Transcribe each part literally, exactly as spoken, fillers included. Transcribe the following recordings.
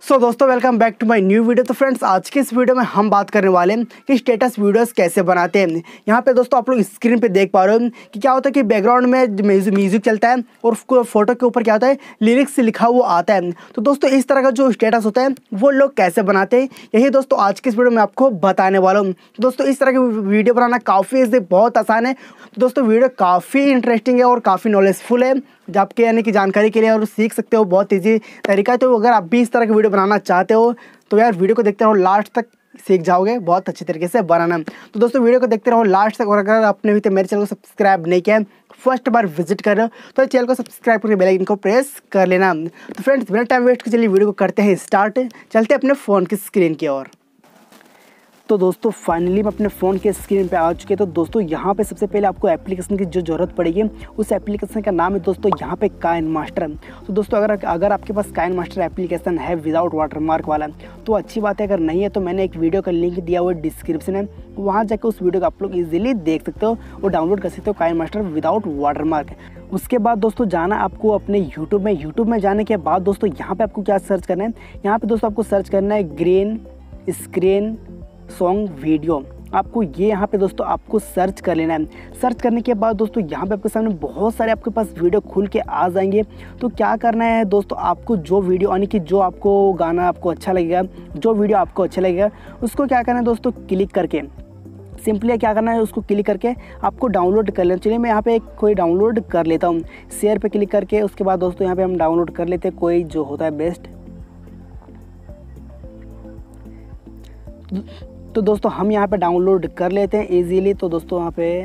सो so, दोस्तों welcome back to my new video. तो friends आज के इस वीडियो में हम बात करने वाले हैं कि स्टेटस वीडियोस कैसे बनाते हैं। यहाँ पे दोस्तों आप लोग स्क्रीन पे देख पा रहे हो कि क्या होता है कि बैकग्राउंड में म्यूजिक चलता है और फोटो के ऊपर क्या होता है लिरिक्स लिखा हुआ आता है। तो दोस्तों इस तरह का जो स्टेटस होता है वो लोग कैसे बनाते हैं यही दोस्तों आज के इस वीडियो में आपको बताने वाला हूँ। तो दोस्तों इस तरह की वीडियो बनाना काफ़ी इसे बहुत आसान है। तो दोस्तों वीडियो काफ़ी इंटरेस्टिंग है और काफ़ी नॉलेजफुल है जो आपके यानी कि जानकारी के लिए और सीख सकते हो, बहुत ईजी तरीका है। तो अगर आप भी इस तरह की वीडियो बनाना चाहते हो तो यार वीडियो को देखते रहो, लास्ट तक सीख जाओगे बहुत अच्छी तरीके से बनाना। तो दोस्तों वीडियो को देखते रहो लास्ट तक। और अगर आपने अभी तक मेरे चैनल को सब्सक्राइब नहीं किया, फर्स्ट बार विजिट कर रहे हो तो चैनल को सब्सक्राइब करके बेल आइकन को प्रेस कर लेना। तो फ्रेंड्स बिना टाइम वेस्ट के चलिए वीडियो को करते हैं स्टार्ट। चलते हैं अपने फ़ोन की स्क्रीन की ओर। तो दोस्तों फाइनली मैं अपने फ़ोन के स्क्रीन पे आ चुके हैं। तो दोस्तों यहाँ पे सबसे पहले आपको एप्लीकेशन की जो ज़रूरत पड़ेगी उस एप्लीकेशन का नाम है दोस्तों यहाँ पे काइनमास्टर। तो दोस्तों अगर अगर आपके पास काइनमास्टर एप्लीकेशन है विदाउट वाटरमार्क वाला तो अच्छी बात है, अगर नहीं है तो मैंने एक वीडियो का लिंक दिया हुआ डिस्क्रिप्शन है, वहाँ जाकर उस वीडियो को आप लोग ईजिली देख सकते हो और डाउनलोड कर सकते हो काइनमास्टर विदाउट वाटरमार्क। उसके बाद दोस्तों जाना आपको अपने यूट्यूब में। यूट्यूब में जाने के बाद दोस्तों यहाँ पे आपको क्या सर्च करना है, यहाँ पे दोस्तों आपको सर्च करना है ग्रीन स्क्रीन सॉन्ग वीडियो। आपको ये यहाँ पे दोस्तों आपको सर्च कर लेना है। सर्च करने के बाद दोस्तों यहाँ पे आपके सामने बहुत सारे आपके पास वीडियो खुल के आ जाएंगे। तो क्या करना है दोस्तों, आपको जो वीडियो यानी कि जो आपको गाना आपको अच्छा लगेगा, जो वीडियो आपको अच्छा लगेगा उसको क्या करना है दोस्तों क्लिक करके सिंपली क्या करना है उसको क्लिक करके आपको डाउनलोड कर लेना। चलिए मैं यहाँ पे एक कोई डाउनलोड कर लेता हूँ, शेयर पे क्लिक करके उसके बाद दोस्तों यहाँ पे हम डाउनलोड कर लेते हैं कोई जो होता है बेस्ट। तो दोस्तों हम यहाँ पे डाउनलोड कर लेते हैं इजीली। तो दोस्तों यहाँ पे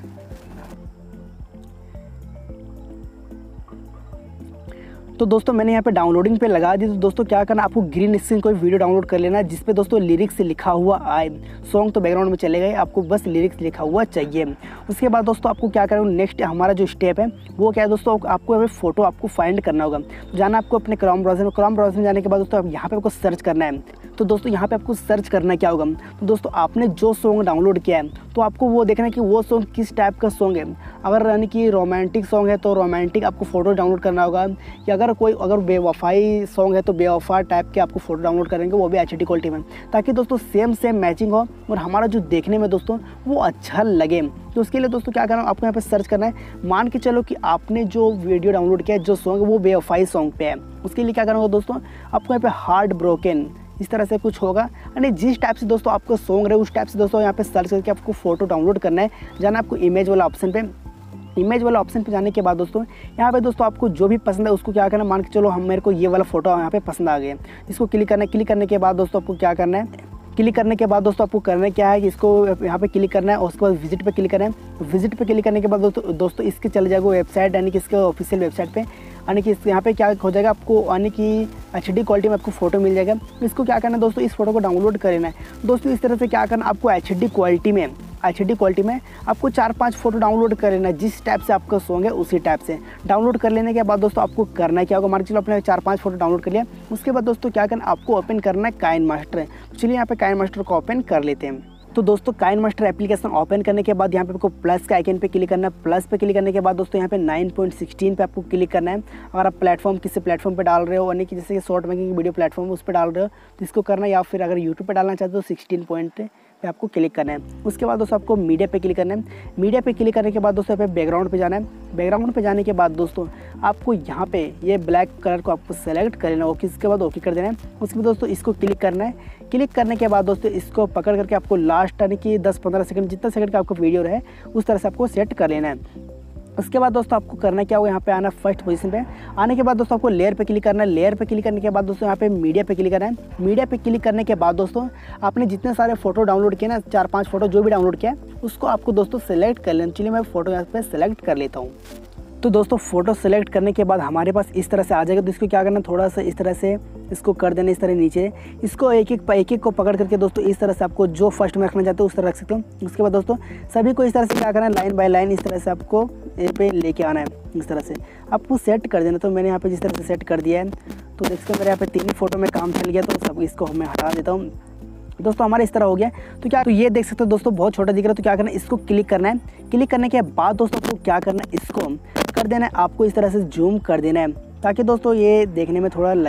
तो दोस्तों मैंने यहाँ पे डाउनलोडिंग पे लगा दी। तो दोस्तों क्या करना, आपको ग्रीन स्क्रीन कोई वीडियो डाउनलोड कर लेना है जिसपे दोस्तों लिरिक्स लिखा हुआ आए। सॉन्ग तो बैकग्राउंड में चलेगा ही, आपको बस लिरिक्स लिखा हुआ चाहिए। उसके बाद दोस्तों आपको क्या करना, नेक्स्ट हमारा जो स्टेप है वो क्या है दोस्तों, आपको यहाँ पे फोटो आपको फाइंड करना होगा। तो जाना आपको अपने क्रोम ब्राउज़र में। क्रोम ब्राउज़र में जाने के बाद दोस्तों यहाँ पे आपको सर्च करना है। तो दोस्तों यहाँ पे आपको सर्च करना क्या होगा, तो दोस्तों आपने जो सॉन्ग डाउनलोड किया है तो आपको वो देखना है कि वो सॉन्ग किस टाइप का सॉन्ग है। अगर यानी कि रोमांटिक सॉन्ग है तो रोमांटिक आपको फ़ोटो डाउनलोड करना होगा, या अगर कोई अगर बेवफाई सॉन्ग है तो बेवफा टाइप के आपको फ़ोटो डाउनलोड करेंगे, वो भी एच डी क्वालिटी में, ताकि दोस्तों सेम सेम मैचिंग हो और हमारा जो देखने में दोस्तों वो अच्छा लगे। तो उसके लिए दोस्तों क्या करना, आपको यहाँ पे सर्च करना है। मान के चलो कि आपने जो वीडियो डाउनलोड किया है जो सॉन्ग है वो बेवफाई सॉन्ग पे है, उसके लिए क्या करना होगा दोस्तों, आपको यहाँ पे हार्ट ब्रोकन इस तरह से कुछ होगा, यानी जिस टाइप से दोस्तों आपका सॉन्ग रहे उस टाइप से दोस्तों यहाँ पे सर्च करके आपको फोटो डाउनलोड करना है। जाना आपको इमेज वाला ऑप्शन पे। इमेज वाला ऑप्शन पे जाने के बाद दोस्तों यहाँ पे दोस्तों आपको जो भी पसंद है उसको क्या करना, मान के चलो हम मेरे को ये वाला फोटो यहाँ पे पसंद आ गया, इसको क्लिक करना है। क्लिक करने के बाद दोस्तों आपको क्या करना है, क्लिक करने के बाद दोस्तों आपको करना क्या है कि इसको यहाँ पे क्लिक करना है और उसके बाद विजिट पे क्लिक करना है। विजिट पे क्लिक करने के बाद दोस्तों दोस्तों इसके चले जाएगा वेबसाइट, यानी कि इसके ऑफिशियल वेबसाइट पे, यानी कि यहाँ पे क्या हो जाएगा आपको, यानी कि एच डी क्वालिटी में आपको फोटो मिल जाएगा। इसको क्या करना है दोस्तों, इस फोटो को डाउनलोड कर लेना है। दोस्तों इस तरह से क्या करना, आपको एच डी क्वालिटी में एच डी क्वालिटी में आपको चार पांच फोटो डाउनलोड कर लेना है, जिस टाइप से आपका सॉन्ग है उसी टाइप से। डाउनलोड कर लेने के बाद दोस्तों आपको करना क्या होगा, मान चलो अपने चार पांच फोटो डाउनलोड कर लिया। उसके बाद दोस्तों क्या करना, आपको ओपन करना है काइनमास्टर। चलिए यहाँ पे काइनमास्टर को ओपन कर लेते हैं। तो दोस्तों काइनमास्टर एप्लीकेशन ओपन करने के बाद यहाँ पे आपको प्लस का आइकन पे क्लिक करना है। प्लस पे क्लिक करने के बाद दोस्तों यहाँ पे नाइन पॉइंट सिक्सटीन पे आपको क्लिक करना है। अगर आप प्लेटफॉर्म किसी प्लेटफॉर्म पे डाल रहे हो, यानी कि जैसे कि शॉर्ट मेकिंग वीडियो प्लेटफॉर्म उस पर डाल रहे हो तो इसको करना है, या फिर अगर यूट्यूब पे डालना चाहते हो तो सिक्सटीन पॉइंट पे आपको क्लिक करना है। उसके बाद दोस्तों आपको मीडिया पे क्लिक करना है। मीडिया पे क्लिक करने के बाद दोस्तों यहाँ पे बैकग्राउंड पे जाना है। बैकग्राउंड पे जाने के बाद दोस्तों आपको यहाँ पे ये ब्लैक कलर को आपको सेलेक्ट कर लेना, ओके, इसके बाद ओके कर देना है। उसके बाद दोस्तों इसको क्लिक करना है। क्लिक करने के बाद दोस्तों इसको पकड़ करके आपको लास्ट यानी कि दस पंद्रह सेकंड जितना सेकंड का आपको वीडियो रहे उस तरह से आपको सेट कर लेना है। उसके बाद दोस्तों आपको करना क्या होगा, यहाँ पे आना फर्स्ट पोजीशन पे। आने के बाद दोस्तों आपको लेयर पे क्लिक करना है। लेयर पे क्लिक करने के बाद दोस्तों यहाँ पे मीडिया पे क्लिक करना है। मीडिया पे क्लिक करने के बाद दोस्तों आपने जितने सारे फोटो डाउनलोड किए ना, चार पांच फोटो जो भी डाउनलोड किया उसको आपको दोस्तों सेलेक्ट कर लेना। चलिए मैं फोटो यहाँ पे सेलेक्ट कर लेता हूँ। तो दोस्तों फोटो सेलेक्ट करने के बाद हमारे पास इस तरह से आ जाएगा। तो इसको क्या करना, थोड़ा सा इस तरह से इसको कर देना, इस तरह नीचे इसको एक एक एक एक को पकड़ करके दोस्तों इस तरह से आपको जो फर्स्ट में रखना चाहते हो उस तरह रख सकते हो। उसके बाद दोस्तों सभी को इस तरह से क्या करना है, लाइन बाय लाइन इस तरह से आपको ए पे लेके आना है। इस तरह से आपको सेट कर देना। तो मैंने यहाँ पे जिस तरह से सेट कर दिया है तो देख सकते हो मेरे यहाँ पे तीन ही फोटो में काम चल गया। तो सब इसको मैं हटा देता हूँ। दोस्तों हमारा इस तरह हो गया। तो क्या तो ये देख सकते हो दोस्तों बहुत छोटा दिख रहा है। तो क्या करना है, इसको क्लिक करना है। क्लिक करने के बाद दोस्तों आपको क्या करना है, इसको कर देना है, आपको इस तरह से जूम कर देना है ताकि दोस्तों ये देखने में थोड़ा लगे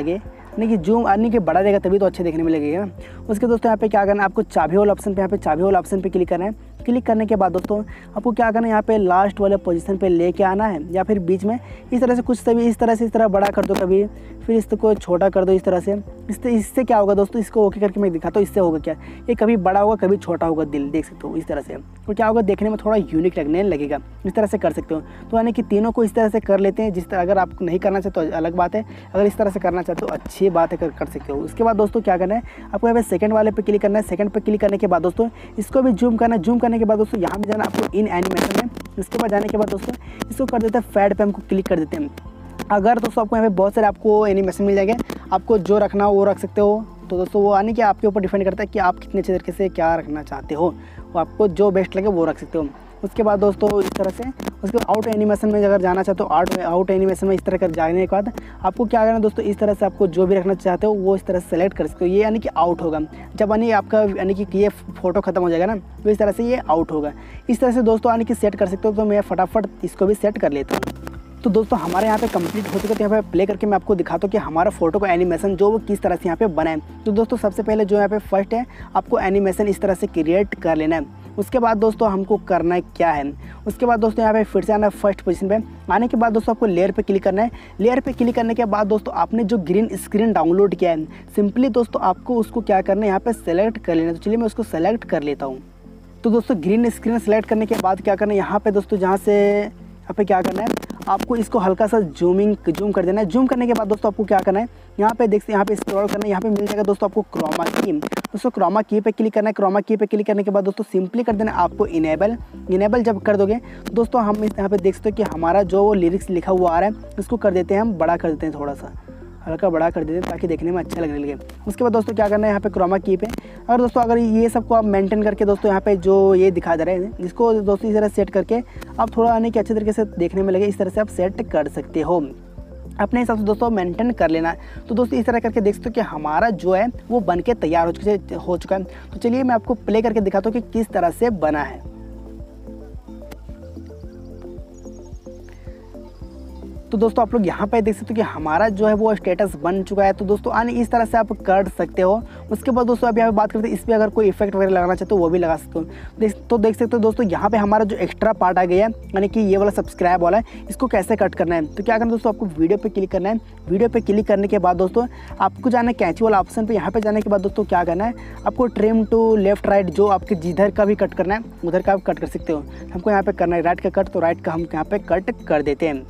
यानी कि जूम यानी कि बड़ा रहेगा तभी तो अच्छे देखने में लगेगा ना। उसके दोस्तों यहाँ पे क्या करना है, आपको चाबी वाला ऑप्शन पे यहाँ पे चाबी वाला ऑप्शन पे क्लिक करना है। क्लिक करने के बाद दोस्तों आपको क्या करना है, यहाँ पे लास्ट वाले पोजीशन पे लेके आना है या फिर बीच में इस तरह से कुछ तभी इस तरह से इस तरह बड़ा कर दो, कभी फिर इसको छोटा कर दो इस तरह से। इससे इससे क्या होगा दोस्तों, इसको ओके करके मैं दिखाता हूँ। इससे होगा क्या, ये कभी बड़ा होगा कभी छोटा होगा दिल, देख सकते हो इस तरह से। तो क्या होगा, देखने में थोड़ा यूनिक लगने लगेगा। इस तरह से कर सकते हो। तो यानी कि तीनों को इस तरह से कर लेते हैं। जिस तरह अगर आप नहीं करना चाहते तो अलग बात है, अगर इस तरह से करना चाहते हो अच्छी बात है, कर, कर सकते हो। उसके बाद दोस्तों क्या करना है, आपको यहाँ पे सेकंड वाले पे क्लिक करना है। सेकंड पे क्लिक करने के बाद दोस्तों इसको भी जूम करना है। जूम करने के बाद दोस्तों यहाँ पे जाना आपको इन एनिमेशन में। इसके बाद जाने के बाद दोस्तों इसको कर देते हैं फैड पे, हमको क्लिक कर देते हैं। अगर दोस्तों आपको यहाँ पे बहुत सारे आपको एनिमेशन मिल जाएंगे, आपको जो रखना हो वो रख सकते हो। तो दोस्तों वो आने कि आपके ऊपर डिपेंड करता है कि आप कितने अच्छे तरीके से क्या रखना चाहते हो, वो आपको जो बेस्ट लगे वो रख सकते हो। उसके बाद दोस्तों इस तरह से उसके बाद आउट एनिमेशन में अगर जाना चाहते हो, आउट आउट एनिमेशन में इस तरह कर जाने के बाद आपको क्या करना है दोस्तों, इस तरह से आपको जो भी रखना चाहते हो वो इस तरह से सेलेक्ट कर सकते हो। ये यानी कि आउट होगा जब यानी आपका यानी कि ये फोटो खत्म हो जाएगा ना, तो इस तरह से ये आउट होगा। इस तरह से दोस्तों यानी कि सेट कर सकते हो। तो मैं फटाफट इसको भी सेट कर लेता हूँ। तो दोस्तों हमारे यहाँ पे कंप्लीट हो चुका है। तो यहाँ पे प्ले करके मैं आपको दिखाता हूँ कि हमारा फोटो का एनिमेशन जो वो किस तरह से यहाँ पे बना है। तो दोस्तों सबसे पहले जो यहाँ पे फर्स्ट है, आपको एनिमेशन इस तरह से क्रिएट कर लेना है। उसके बाद दोस्तों हमको करना है क्या है, उसके बाद दोस्तों यहाँ पे फिर से आना है फर्स्ट पोजीशन पे। आने के बाद दोस्तों आपको लेयर पे क्लिक करना है। लेयर पे क्लिक करने के बाद दोस्तों आपने जो ग्रीन स्क्रीन डाउनलोड किया है, सिंपली दोस्तों आपको उसको क्या करना है, यहाँ पे सेलेक्ट कर लेना है। तो चलिए मैं उसको सेलेक्ट कर लेता हूँ। तो दोस्तों ग्रीन स्क्रीन सेलेक्ट करने के बाद क्या करना है, यहाँ पे दोस्तों जहाँ से यहाँ पे क्या करना है, आपको इसको हल्का सा जूमिंग जूम कर देना है। जूम करने के बाद दोस्तों आपको क्या करना है, यहाँ पे देखते यहाँ पे स्क्रॉल करना है। यहाँ पे मिल जाएगा दोस्तों आपको क्रोमा की। दोस्तों क्रोमा की पे क्लिक करना है। क्रोमा की पे क्लिक करने के बाद दोस्तों सिंपली कर देना है आपको इनेबल। इनेबल जब कर दोगे तो दोस्तों हम इस यहाँ पे देख सकते हो कि हमारा जो वो लिरिक्स लिखा हुआ आ रहा है, इसको कर देते हैं हम बड़ा कर देते हैं, थोड़ा सा हल्का बड़ा कर देते हैं ताकि देखने में अच्छा लगने लगे। उसके बाद दोस्तों क्या करना है, यहाँ पे क्रोमा की पे अगर दोस्तों अगर ये सबको आप मेंटेन करके दोस्तों यहाँ पे जो ये दिखा दे रहे हैं, इसको दोस्तों इस तरह सेट करके आप थोड़ा आने के अच्छे तरीके से देखने में लगे, इस तरह से आप सेट कर सकते हो। अपने हिसाब से दोस्तों मेंटेन कर लेना है। तो दोस्तों इस तरह करके देख सकते हो कि हमारा जो है वो बन के तैयार हो चुके हो चुका है। तो चलिए मैं आपको प्ले करके दिखाता हूँ कि किस तरह से बना है। तो दोस्तों आप लोग यहाँ पे देख सकते हो कि हमारा जो है वो स्टेटस बन चुका है। तो दोस्तों आने इस तरह से आप कर सकते हो। उसके बाद दोस्तों अब यहाँ पे बात करते हैं, इस पर अगर कोई इफेक्ट वगैरह लगाना चाहते हो वो भी लगा सकते हो। देख तो देख सकते हो दोस्तों यहाँ पे हमारा जो एक्स्ट्रा पार्ट आ गया है, यानी कि ये वाला सब्सक्राइब वाला है, इसको कैसे कट करना है। तो क्या करना है दोस्तों, आपको वीडियो पे क्लिक करना है। वीडियो पे क्लिक करने के बाद दोस्तों आपको जाना है कैंची वाला ऑप्शन पे। यहाँ पे जाने के बाद दोस्तों क्या करना है, आपको ट्रिम टू लेफ्ट राइट जो आपके जिधर का भी कट करना है उधर का आप कट कर सकते हो। हमको यहाँ पे करना है राइट का कट, तो राइट का हम यहाँ पे कट कर देते हैं।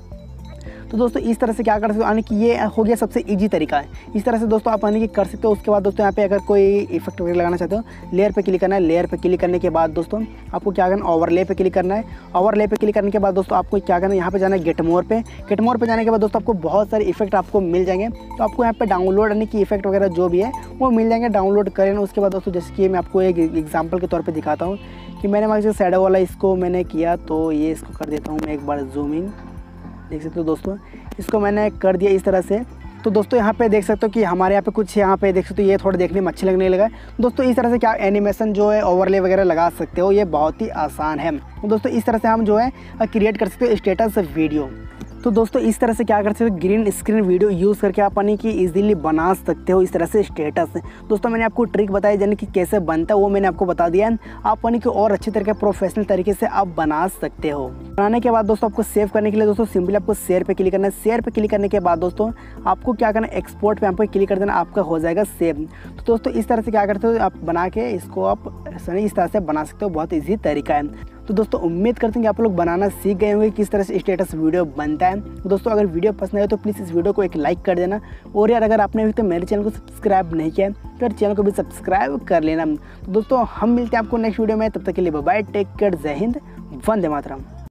तो दोस्तों इस तरह से क्या कर सकते हो, यानी कि ये हो गया सबसे इजी तरीका है। इस तरह से दोस्तों आप यानी कि कर सकते हो। उसके बाद दोस्तों यहाँ पे अगर कोई इफेक्ट वगैरह लगाना चाहते हो, लेयर पे क्लिक करना है। लेयर पे क्लिक करने के बाद दोस्तों आपको क्या करना है, ओवरले पे क्लिक करना है। ओवरले पे क्लिक करने के बाद दोस्तों आपको क्या करना है, यहाँ पे जाना है गेट मोर पे। गेट मोर पे जाने के बाद दोस्तों आपको बहुत सारे इफेक्ट आपको मिल जाएंगे। तो आपको यहाँ पे डाउनलोड यानी कि इफेक्ट वगैरह जो भी है वो मिल जाएंगे, डाउनलोड करें। उसके बाद दोस्तों जैसे कि मैं आपको एक एग्जाम्पल के तौर पर दिखाता हूँ कि मैंने मान लीजिए शैडो वाला इसको मैंने किया, तो ये इसको कर देता हूँ मैं एक बार जूमिंग। देख सकते हो दोस्तों इसको मैंने कर दिया इस तरह से। तो दोस्तों यहाँ पे देख सकते हो कि हमारे यहाँ पे कुछ यहाँ पे देख सकते हो ये थोड़ा देखने में अच्छे लगने लगा है। दोस्तों इस तरह से क्या एनिमेशन जो है ओवरले वगैरह लगा सकते हो, ये बहुत ही आसान है। तो दोस्तों इस तरह से हम जो है क्रिएट कर सकते हो स्टेटस वीडियो। तो दोस्तों इस तरह से क्या कर सकते हो, ग्रीन स्क्रीन वीडियो यूज़ करके आप यानी कि इजीली बना सकते हो इस तरह से स्टेटस। दोस्तों मैंने आपको ट्रिक बताई यानी कि कैसे बनता है वो मैंने आपको बता दिया है। आप यानी कि और अच्छे तरीके प्रोफेशनल तरीके से आप बना सकते हो। बनाने के बाद दोस्तों आपको सेव करने के लिए दोस्तों सिंपली आपको शेयर पे क्लिक करना है। शेयर पे क्लिक करने के बाद दोस्तों आपको क्या करना है, एक्सपोर्ट पे आपको क्लिक कर देना, आपका हो जाएगा सेव। तो दोस्तों इस तरह से क्या करते हो, आप बना के इसको आप इस तरह से बना सकते हो, बहुत ईजी तरीका है। तो दोस्तों उम्मीद करते हैं कि आप लोग बनाना सीख गए होंगे किस तरह से स्टेटस वीडियो बनता है। दोस्तों अगर वीडियो पसंद आए तो प्लीज़ इस वीडियो को एक लाइक कर देना। और यार अगर आपने अभी तो मेरे चैनल को सब्सक्राइब नहीं किया है तो चैनल को भी सब्सक्राइब कर लेना। तो दोस्तों हम मिलते हैं आपको नेक्स्ट वीडियो में, तब तक के लिए बाय बाय, टेक केयर, जय हिंद, वंदे मातरम।